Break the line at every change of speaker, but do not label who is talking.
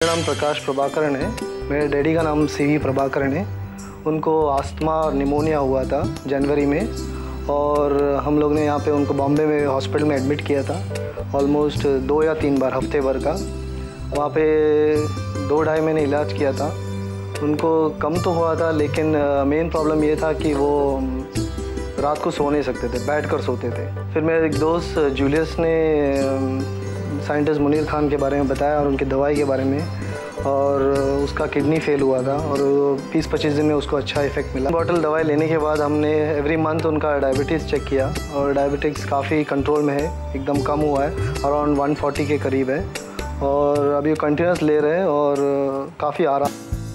मेरा नाम प्रकाश प्रभाकरण है। मेरे डैडी का नाम सीवी प्रभाकरण है। उनको अस्थमा और निमोनिया हुआ था जनवरी में, और हम लोग ने यहाँ पे उनको बॉम्बे में हॉस्पिटल में एडमिट किया था ऑलमोस्ट 2 या 3 बार हफ्ते भर का। वहाँ पे 2-2.5 महीने इलाज किया था। उनको कम तो हुआ था, लेकिन मेन प्रॉब्लम ये था कि वो रात को सो नहीं सकते थे, बैठ कर सोते थे। फिर मेरे एक दोस्त जूलियस ने साइंटिस्ट मुनीर खान के बारे में बताया और उनकी दवाई के बारे में, और उसका किडनी फेल हुआ था और 20-25 दिन में उसको अच्छा इफेक्ट मिला। बॉटल दवाई लेने के बाद हमने एवरी मंथ उनका डायबिटीज़ चेक किया, और डायबिटिक्स काफ़ी कंट्रोल में है, एकदम कम हुआ है, अराउंड 140 के करीब है, और अभी कंटिन्यूस ले रहे हैं और काफ़ी आराम।